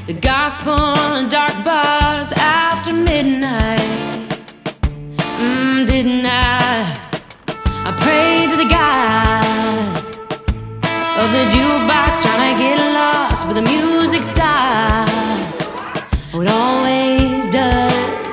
the gospel in dark bars after midnight. Didn't I prayed to the God of the jukebox, trying to get lost with the music style. Oh, it always does.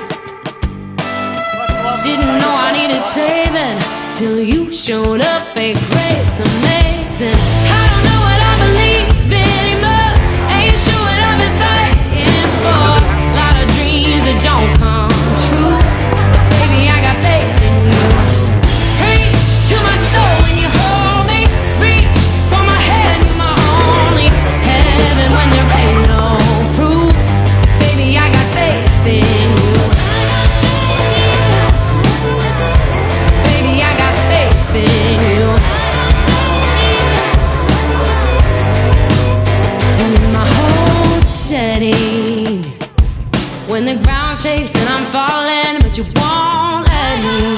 Didn't know I needed saving till you showed up, a grace amazing. I don't know what I believe anymore. Ain't sure what I've been fighting for. A lot of dreams that don't come true. Baby, I got faith in you. Reach to my soul when you hold me. Reach for my head, you're my only heaven when there ain't no proof. Baby, I got faith in you. Baby, I got faith in you. And in my hold steady when the ground shakes and I'm falling, but you won't let me.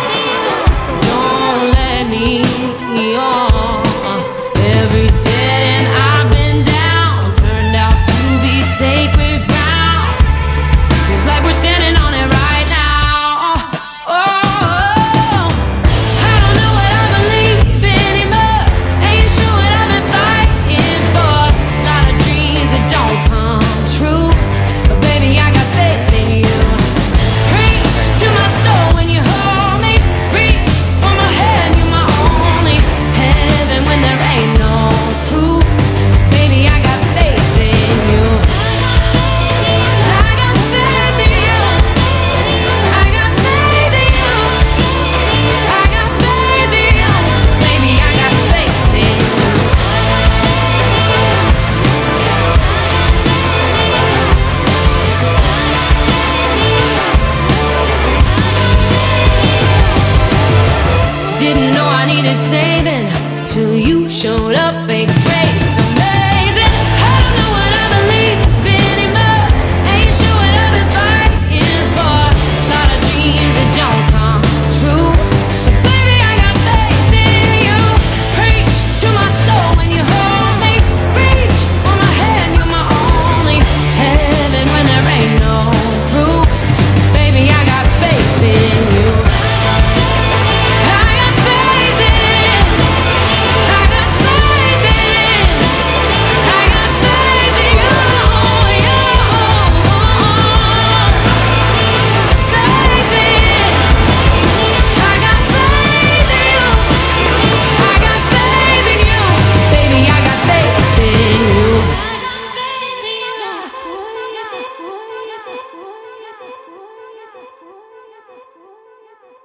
Don't let me. Oh, every dead end I've been down turned out to be sacred ground. Feels like we're standing on it right now. Oh, I don't know what I believe anymore. Ain't sure what I've been fighting for. A lot of dreams that don't come true, but baby, I got faith in you. Reach to my soul when you hold me. Reach for my head, you're my only heaven when there ain't no proof. Baby, I got faith in you. I got faith in you. I got faith in you. I got faith in you. Baby, I got faith in you. Didn't know I needed saving till you showed up, baby.